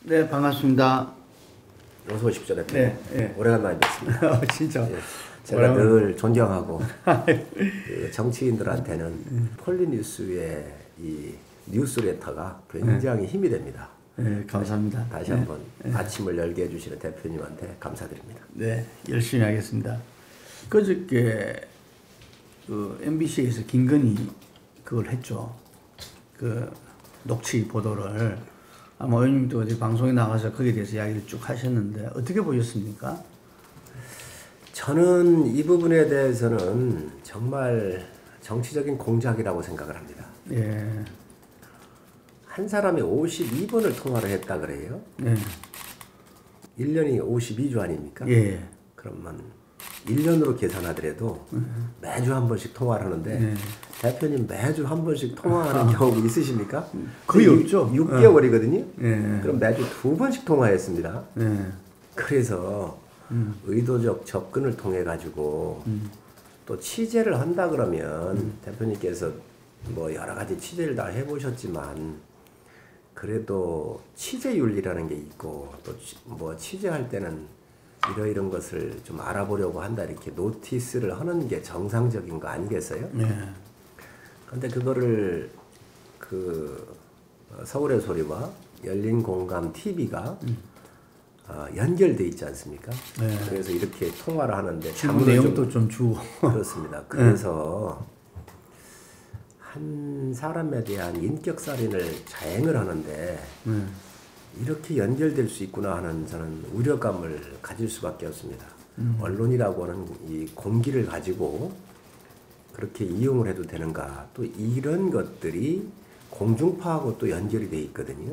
네, 반갑습니다. 어서 오십시오, 대표님. 네, 네. 오래간만에 뵙습니다. 진짜. 예, 제가 늘 존경하고 그 정치인들한테는 폴리뉴스의 이 뉴스레터가 굉장히 힘이 됩니다. 네, 감사합니다. 다시 한번 아침을 열게 해주시는 대표님한테 감사드립니다. 네, 열심히 하겠습니다. 그저께 그 MBC에서 김건희 그걸 했죠. 그 녹취 보도를 아마 의원님도 어디 방송에 나가서 거기에 대해서 이야기를 쭉 하셨는데 어떻게 보셨습니까? 저는 이 부분에 대해서는 정말 정치적인 공작이라고 생각을 합니다. 예. 한 사람이 52번을 통화를 했다 그래요. 네. 1년이 52주 아닙니까? 예. 그러면 1년으로 계산하더라도 매주 한 번씩 통화를 하는데 대표님 매주 한 번씩 통화하는 경우 있으십니까? 거의 없죠. 6개월이거든요. 예. 그럼 매주 2번씩 통화했습니다. 예. 그래서 의도적 접근을 통해 가지고 또 취재를 한다 그러면 대표님께서 뭐 여러 가지 취재를 다 해보셨지만 그래도 취재윤리라는 게 있고 또 뭐 취재할 때는 이런 것을 좀 알아보려고 한다 이렇게 노티스를 하는 게 정상적인 거 아니겠어요? 네. 근데 그거를 그 서울의 소리와 열린 공감 TV가 연결돼 있지 않습니까? 네. 그래서 이렇게 통화를 하는데 지금 내용도 좀 주고 그렇습니다. 그래서 한 사람에 대한 인격살인을 자행을 하는데 이렇게 연결될 수 있구나 하는 저는 우려감을 가질 수밖에 없습니다. 언론이라고 하는 이 공기를 가지고 그렇게 이용을 해도 되는가? 또 이런 것들이 공중파하고 또 연결이 돼 있거든요.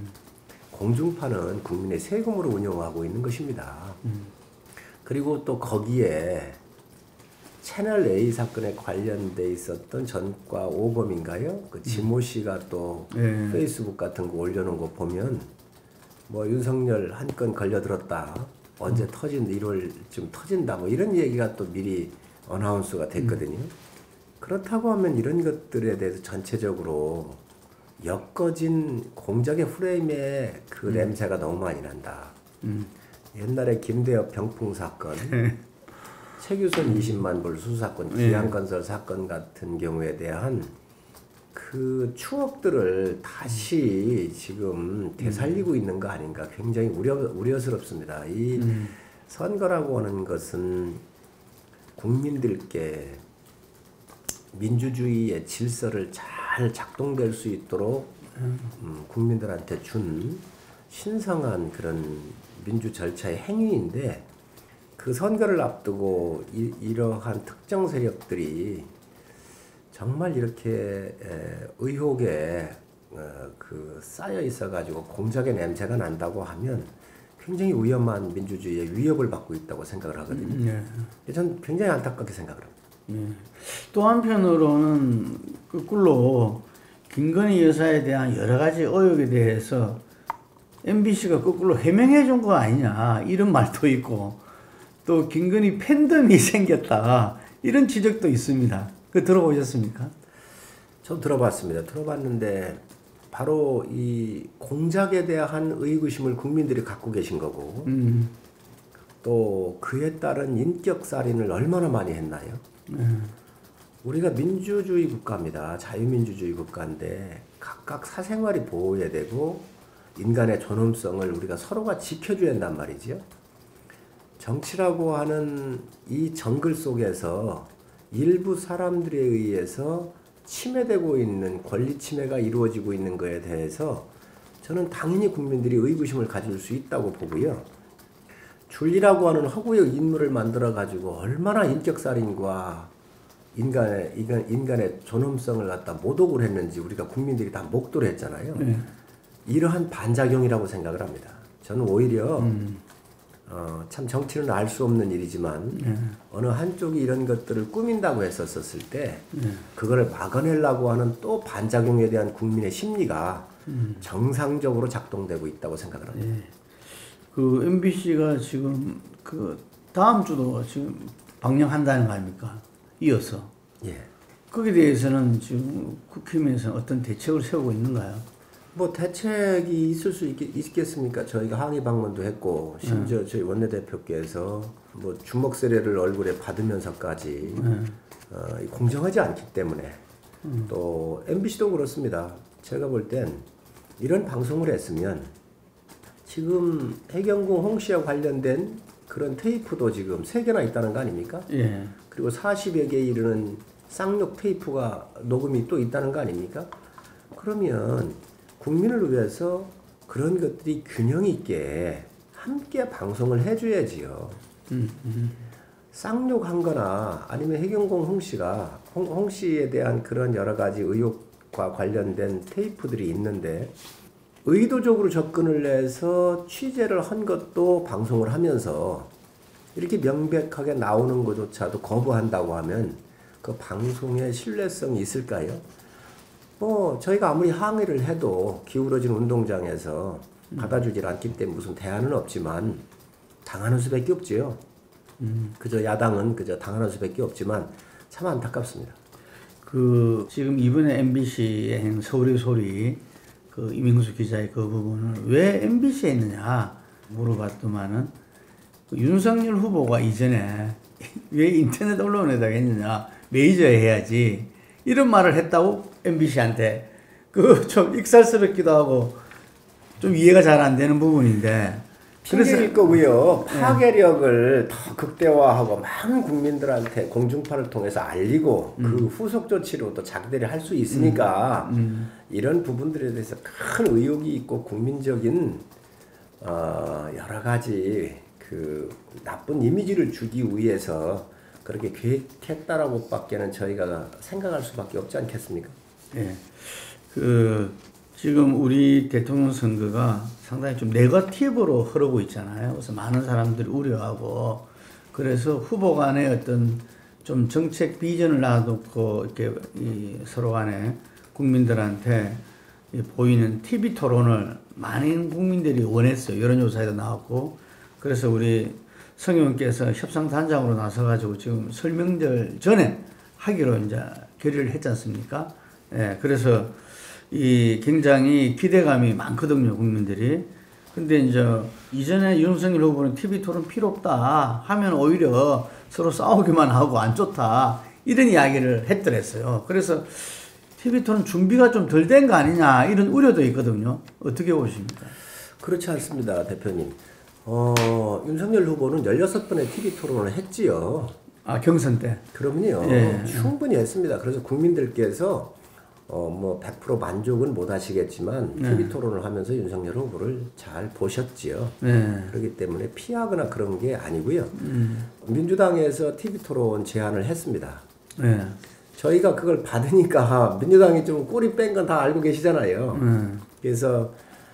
공중파는 국민의 세금으로 운영하고 있는 것입니다. 그리고 또 거기에 채널 A 사건에 관련돼 있었던 전과 오범인가요? 그 지모 씨가 또 페이스북 같은 거 올려놓은 거 보면 뭐 윤석열 한 건 걸려들었다. 언제 터진 1월쯤 터진다. 뭐 이런 얘기가 또 미리 어나운스가 됐거든요. 그렇다고 하면 이런 것들에 대해서 전체적으로 엮어진 공작의 프레임에 그 냄새가 너무 많이 난다. 옛날에 김대엽 병풍 사건, 최규선 20만 불 수사건, 기안건설 사건 같은 경우에 대한 그 추억들을 다시 지금 되살리고 있는 거 아닌가 굉장히 우려스럽습니다. 이 선거라고 하는 것은 국민들께 민주주의의 질서를 잘 작동될 수 있도록 국민들한테 준 신성한 그런 민주 절차의 행위인데 그 선거를 앞두고 이러한 특정 세력들이 정말 이렇게 의혹에 그 쌓여 있어가지고 공작의 냄새가 난다고 하면 굉장히 위험한 민주주의의 위협을 받고 있다고 생각을 하거든요. 저는 굉장히 안타깝게 생각을 합니다. 또 한편으로는 거꾸로 김건희 여사에 대한 여러 가지 의혹에 대해서 MBC가 거꾸로 해명해 준 거 아니냐 이런 말도 있고 또 김건희 팬덤이 생겼다 이런 지적도 있습니다. 그 들어보셨습니까? 전 들어봤습니다. 들어봤는데 바로 이 공작에 대한 의구심을 국민들이 갖고 계신 거고 또 그에 따른 인격살인을 얼마나 많이 했나요? 우리가 민주주의 국가입니다. 자유민주주의 국가인데 각각 사생활이 보호해야 되고 인간의 존엄성을 우리가 서로가 지켜줘야 한단 말이죠. 정치라고 하는 이 정글 속에서 일부 사람들에 의해서 침해되고 있는 권리 침해가 이루어지고 있는 것에 대해서 저는 당연히 국민들이 의구심을 가질 수 있다고 보고요. 줄리라고 하는 허구의 인물을 만들어 가지고 얼마나 인격살인과 인간의 존엄성을 갖다 모독을 했는지 우리가 국민들이 다 목도를 했잖아요. 이러한 반작용이라고 생각을 합니다. 저는 오히려 참 정치는 알 수 없는 일이지만 어느 한쪽이 이런 것들을 꾸민다고 했었을 때 그거를 막아내려고 하는 또 반작용에 대한 국민의 심리가 정상적으로 작동되고 있다고 생각을 합니다. 그 MBC가 지금 그 다음 주도 지금 방영한다는 거 아닙니까? 이어서. 예. 거기에 대해서는 지금 국힘에서 어떤 대책을 세우고 있는가요? 뭐 대책이 있을 수 있겠습니까? 저희가 항의 방문도 했고 심지어 저희 원내대표께서 뭐 주먹 세례를 얼굴에 받으면서까지 공정하지 않기 때문에 또 MBC도 그렇습니다. 제가 볼 땐 이런 방송을 했으면 지금 해경궁 홍씨와 관련된 그런 테이프도 지금 3개나 있다는 거 아닙니까? 예. 그리고 40여 개에 이르는 쌍욕 테이프가 녹음이 또 있다는 거 아닙니까? 그러면 국민을 위해서 그런 것들이 균형 있게 함께 방송을 해줘야지요. 쌍욕한 거나 아니면 해경궁 홍씨가 홍씨에 대한 그런 여러 가지 의혹과 관련된 테이프들이 있는데 의도적으로 접근을 해서 취재를 한 것도 방송을 하면서 이렇게 명백하게 나오는 것조차도 거부한다고 하면 그 방송의 신뢰성이 있을까요? 뭐 저희가 아무리 항의를 해도 기울어진 운동장에서 받아주질 않기 때문에 무슨 대안은 없지만 당하는 수밖에 없지요. 그저 야당은 그저 당하는 수밖에 없지만 참 안타깝습니다. 그 지금 이번에 MBC의 서울의 소리 그 이민수 기자의 그 부분은 왜 MBC에 있느냐 물어봤더만은 그 윤석열 후보가 이전에 왜 인터넷 언론에다 했느냐 메이저에 해야지 이런 말을 했다고 MBC한테 그 좀 익살스럽기도 하고 좀 이해가 잘 안 되는 부분인데 핑계일 거고요. 파괴력을 더 극대화하고 많은 국민들한테 공중파를 통해서 알리고 그 후속 조치로도 자기들이 할 수 있으니까 이런 부분들에 대해서 큰 의혹이 있고 국민적인 여러 가지 그 나쁜 이미지를 주기 위해서 그렇게 계획했다라고 밖에는 저희가 생각할 수밖에 없지 않겠습니까? 예. 그 지금 우리 대통령 선거가 상당히 좀 네거티브로 흐르고 있잖아요. 그래서 많은 사람들이 우려하고 그래서 후보 간의 어떤 좀 정책 비전을 놔놓고 이렇게 서로 간에 국민들한테 보이는 TV 토론을 많은 국민들이 원했어요. 여론조사에도 나왔고 그래서 우리 성 의원께서 협상단장으로 나서가지고 지금 설명절 전에 하기로 이제 결의를 했지 않습니까? 예, 그래서 이 굉장히 기대감이 많거든요, 국민들이. 근데 이제 이전에 윤석열 후보는 TV 토론 필요 없다 하면 오히려 서로 싸우기만 하고 안 좋다 이런 이야기를 했더랬어요. 그래서 TV 토론 준비가 좀 덜 된 거 아니냐 이런 우려도 있거든요. 어떻게 보십니까? 그렇지 않습니다, 대표님. 윤석열 후보는 16번의 TV 토론을 했지요. 아, 경선 때? 그럼요. 예. 충분히 했습니다. 그래서 국민들께서 뭐 100% 만족은 못 하시겠지만 TV 토론을 하면서 윤석열 후보를 잘 보셨지요. 그렇기 때문에 피하거나 그런 게 아니고요. 민주당에서 TV 토론 제안을 했습니다. 저희가 그걸 받으니까 민주당이 좀 꼬리 뺀 건 다 알고 계시잖아요. 그래서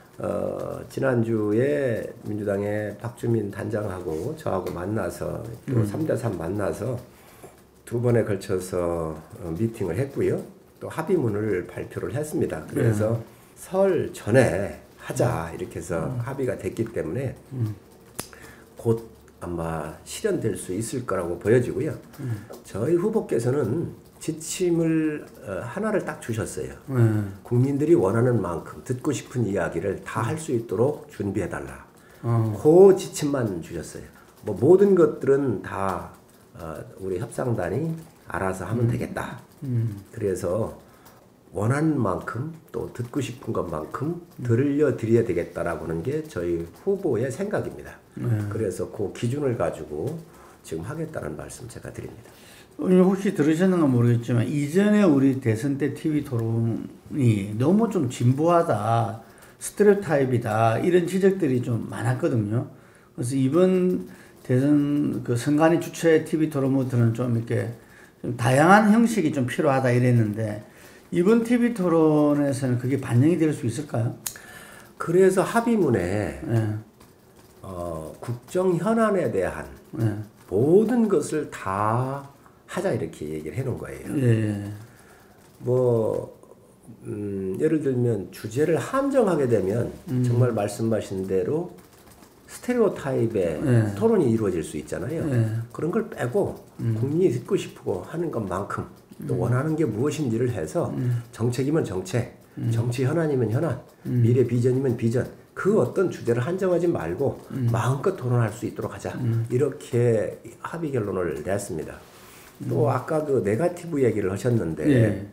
지난주에 민주당의 박주민 단장하고 저하고 만나서 또 3대3 만나서 2번에 걸쳐서 미팅을 했고요. 또 합의문을 발표를 했습니다. 그래서 설 전에 하자 이렇게 해서 합의가 됐기 때문에 곧 아마 실현될 수 있을 거라고 보여지고요. 저희 후보께서는 지침을 하나를 딱 주셨어요. 국민들이 원하는 만큼 듣고 싶은 이야기를 다 할 수 있도록 준비해달라. 그 지침만 주셨어요. 뭐 모든 것들은 다 우리 협상단이 알아서 하면 되겠다. 그래서 원하는 만큼 또 듣고 싶은 것만큼 들려드려야 되겠다라고 하는 게 저희 후보의 생각입니다. 그래서 그 기준을 가지고 지금 하겠다는 말씀 제가 드립니다. 혹시 들으셨는가 모르겠지만 이전에 우리 대선 때 TV 토론이 너무 좀 진보하다, 스테레오타입이다 이런 지적들이 좀 많았거든요. 그래서 이번 대선 그 선관위 주최 TV 토론부터는 좀 이렇게 좀 다양한 형식이 좀 필요하다 이랬는데 이번 TV 토론에서는 그게 반영이 될 수 있을까요? 그래서 합의문에 국정 현안에 대한 모든 것을 다 하자 이렇게 얘기를 해놓은 거예요. 뭐 예를 들면 주제를 한정하게 되면 정말 말씀하신 대로 스테레오타입의 토론이 이루어질 수 있잖아요. 그런 걸 빼고 국민이 듣고 싶고 하는 것만큼 또 원하는 게 무엇인지를 해서 정책이면 정책, 정치 현안이면 현안, 미래 비전이면 비전. 그 어떤 주제를 한정하지 말고 마음껏 토론할 수 있도록 하자. 이렇게 합의 결론을 냈습니다. 또 아까 그 네거티브 얘기를 하셨는데 예.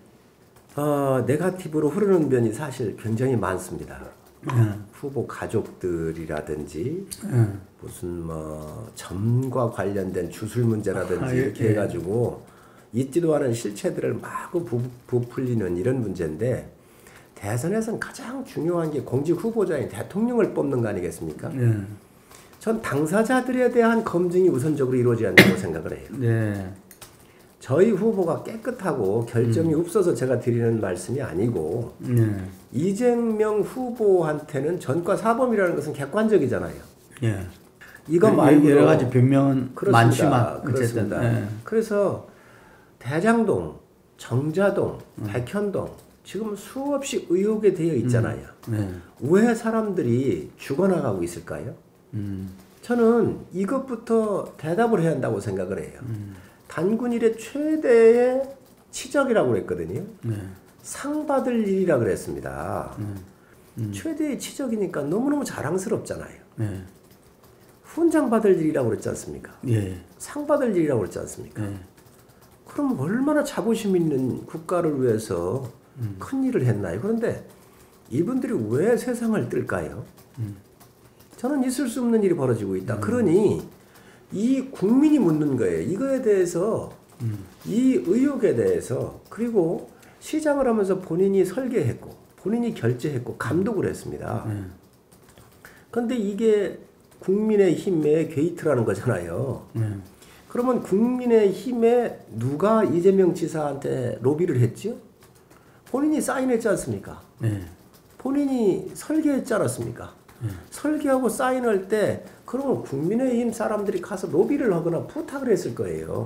네거티브로 흐르는 면이 사실 굉장히 많습니다. 후보 가족들이라든지 무슨 뭐 점과 관련된 주술 문제라든지 이렇게 해가지고 있지도 않은 실체들을 마구 부풀리는 이런 문제인데 대선에서는 가장 중요한 게 공직 후보자인 대통령을 뽑는 거 아니겠습니까? 전 당사자들에 대한 검증이 우선적으로 이루어져야 한다고 생각을 해요. 네. 저희 후보가 깨끗하고 결점이 없어서 제가 드리는 말씀이 아니고 이재명 후보한테는 전과 사범이라는 것은 객관적이잖아요. 예. 이거 말고 여러 가지 변명은 많지만 그렇습니다. 어쨌든. 그래서 대장동, 정자동, 백현동 지금 수없이 의혹에 되어 있잖아요. 왜 사람들이 죽어나가고 있을까요? 저는 이것부터 대답을 해야 한다고 생각을 해요. 단군 일의 최대의 치적이라고 그랬거든요. 상 받을 일이라 그랬습니다. 최대의 치적이니까 너무너무 자랑스럽잖아요. 훈장 받을 일이라고 그랬지 않습니까? 예. 상 받을 일이라고 그랬지 않습니까? 그럼 얼마나 자부심 있는 국가를 위해서 큰 일을 했나요? 그런데 이분들이 왜 세상을 뜰까요? 저는 있을 수 없는 일이 벌어지고 있다. 그러니 이 국민이 묻는 거예요. 이거에 대해서 이 의혹에 대해서 그리고 시장을 하면서 본인이 설계했고 본인이 결제했고 감독을 했습니다. 그런데 이게 국민의힘의 게이트라는 거잖아요. 그러면 국민의힘에 누가 이재명 지사한테 로비를 했지요? 본인이 사인했지 않습니까? 본인이 설계했지 않았습니까? 설계하고 사인할 때 그러면 국민의힘 사람들이 가서 로비를 하거나 부탁을 했을 거예요.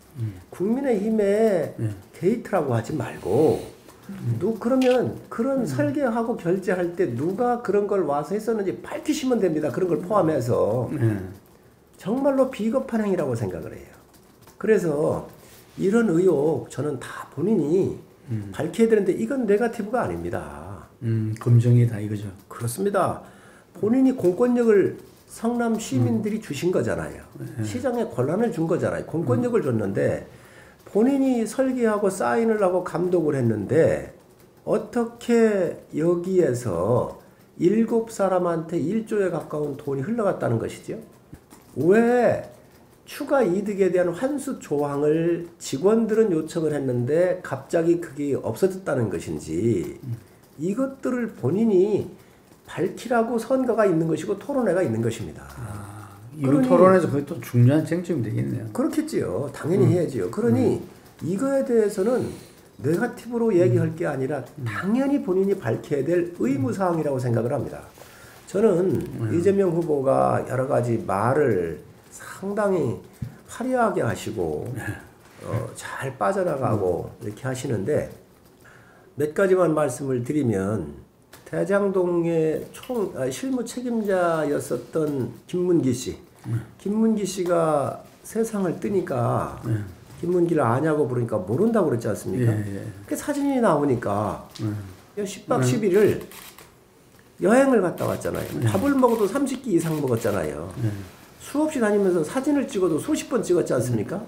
국민의힘의 게이트라고 하지 말고 그러면 그런 설계하고 결제할 때 누가 그런 걸 와서 했었는지 밝히시면 됩니다. 그런 걸 포함해서. 정말로 비겁한 행위라고 생각을 해요. 그래서 이런 의혹 저는 다 본인이 밝혀야 되는데 이건 네거티브가 아닙니다. 검증이다 이거죠. 그렇습니다. 본인이 공권력을 성남 시민들이 주신 거잖아요. 시장에 권한을 준 거잖아요. 공권력을 줬는데 본인이 설계하고 사인을 하고 감독을 했는데 어떻게 여기에서 7사람한테 1조에 가까운 돈이 흘러갔다는 것이죠. 왜 추가 이득에 대한 환수 조항을 직원들은 요청을 했는데 갑자기 그게 없어졌다는 것인지 이것들을 본인이 밝히라고 선거가 있는 것이고 토론회가 있는 것입니다. 이번 토론에서 그게 또 중요한 쟁점이 되겠네요. 그렇겠지요. 당연히 해야지요. 그러니 이거에 대해서는 네거티브로 얘기할 게 아니라 당연히 본인이 밝혀야 될 의무사항이라고 생각을 합니다. 저는 이재명 후보가 여러 가지 말을 상당히 화려하게 하시고 잘 빠져나가고 이렇게 하시는데 몇 가지만 말씀을 드리면 대장동의 실무 책임자였었던 김문기 씨. 김문기 씨가 세상을 뜨니까 김문기를 아냐고 부르니까 모른다고 그랬지 않습니까? 그 사진이 나오니까 10박 11일 여행을 갔다 왔잖아요. 밥을 먹어도 30끼 이상 먹었잖아요. 수없이 다니면서 사진을 찍어도 수십 번 찍었지 않습니까?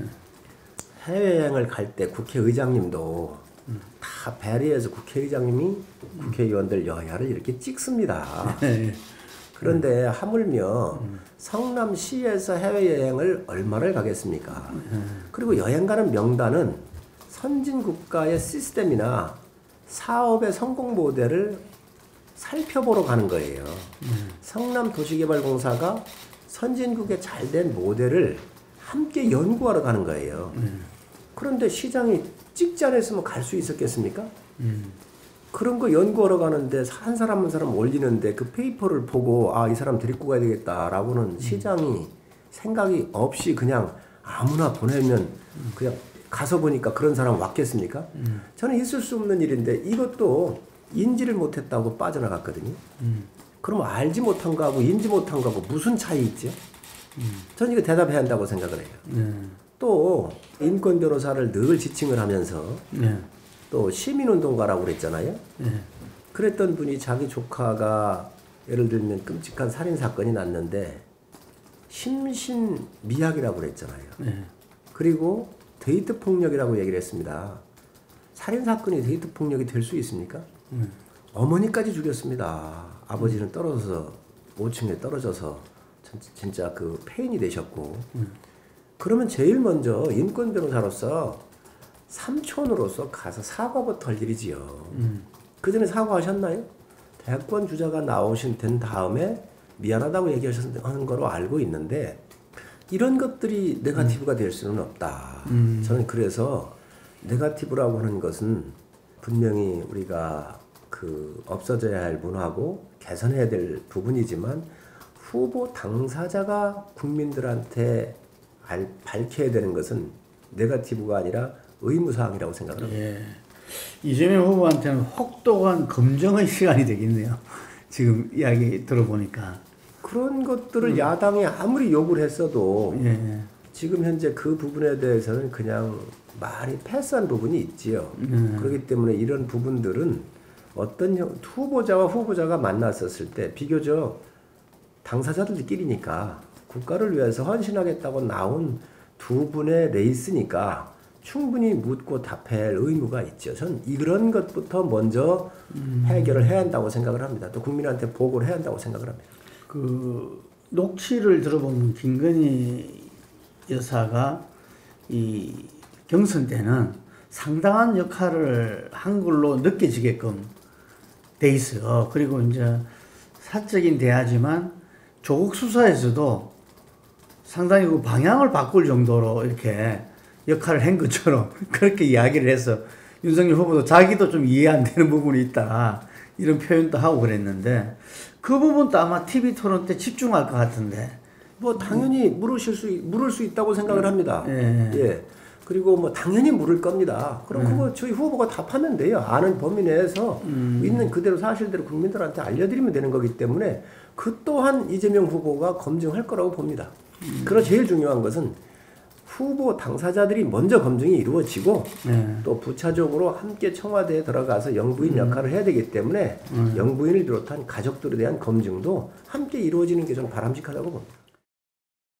해외여행을 갈 때 국회의장님도 다 배려해서 국회의장님이 국회의원들 여야를 이렇게 찍습니다. 그런데 하물며 성남시에서 해외여행을 얼마를 가겠습니까? 그리고 여행 가는 명단은 선진국가의 시스템이나 사업의 성공 모델을 살펴보러 가는 거예요. 성남도시개발공사가 선진국의 잘된 모델을 함께 연구하러 가는 거예요. 그런데 시장이 찍지 않았으면 갈 수 있었겠습니까? 그런 거 연구하러 가는데 한 사람 한 사람 올리는데 그 페이퍼를 보고 이 사람 데리고 가야 되겠다라고는 시장이 생각이 없이 그냥 아무나 보내면 그냥 가서 보니까 그런 사람 왔겠습니까? 저는 있을 수 없는 일인데 이것도 인지를 못했다고 빠져나갔거든요. 그럼 알지 못한 거하고 인지 못한 거하고 무슨 차이 있죠? 저는 이거 대답해야 한다고 생각을 해요. 또 인권 변호사를 늘 지칭을 하면서 또 시민운동가라고 그랬잖아요. 예. 그랬던 분이 자기 조카가 예를 들면 끔찍한 살인 사건이 났는데 심신미약이라고 그랬잖아요. 예. 그리고 데이트 폭력이라고 얘기를 했습니다. 살인 사건이 데이트 폭력이 될 수 있습니까? 어머니까지 죽였습니다. 아버지는 떨어져서 5층에 떨어져서 진짜 그 폐인이 되셨고. 그러면 제일 먼저 인권 변호사로서 삼촌으로서 가서 사과부터 할 일이지요. 그 전에 사과하셨나요? 대권 주자가 나오신 된 다음에 미안하다고 얘기하셨는 거로 알고 있는데 이런 것들이 네거티브가 될 수는 없다. 저는 그래서 네거티브라고 하는 것은 분명히 우리가 그 없어져야 할 문화고 개선해야 될 부분이지만 후보 당사자가 국민들한테 밝혀야 되는 것은 네거티브가 아니라 의무사항이라고 생각을 합니다. 예. 이재명 후보한테는 혹독한 검증의 시간이 되겠네요. 지금 이야기 들어보니까. 그런 것들을 야당이 아무리 욕을 했어도 예. 지금 현재 그 부분에 대해서는 그냥 많이 패스한 부분이 있지요. 그렇기 때문에 이런 부분들은 어떤 후보자와 후보자가 만났었을 때 비교적 당사자들끼리니까 국가를 위해서 헌신하겠다고 나온 두 분의 레이스니까 충분히 묻고 답할 의무가 있죠. 전 이런 것부터 먼저 해결을 해야 한다고 생각을 합니다. 또 국민한테 보고를 해야 한다고 생각을 합니다. 그 녹취를 들어보면 김건희 여사가 이 경선 때는 상당한 역할을 한 걸로 느껴지게끔 돼 있어요. 그리고 이제 사적인 대화지만 조국 수사에서도 상당히 그 방향을 바꿀 정도로 이렇게 역할을 한 것처럼 그렇게 이야기를 해서 윤석열 후보도 자기도 좀 이해 안 되는 부분이 있다 이런 표현도 하고 그랬는데 그 부분도 아마 TV 토론 때 집중할 것 같은데 뭐 당연히 물을 수 있다고 생각을 합니다. 예. 예. 그리고 뭐 당연히 물을 겁니다. 그럼 그거 저희 후보가 답하면 돼요. 아는 범위 내에서 있는 그대로 사실대로 국민들한테 알려드리면 되는 거기 때문에 그 또한 이재명 후보가 검증할 거라고 봅니다. 그러나 제일 중요한 것은 후보 당사자들이 먼저 검증이 이루어지고 또 부차적으로 함께 청와대에 들어가서 영부인 역할을 해야 되기 때문에 영부인을 비롯한 가족들에 대한 검증도 함께 이루어지는 게 저는 바람직하다고 봅니다.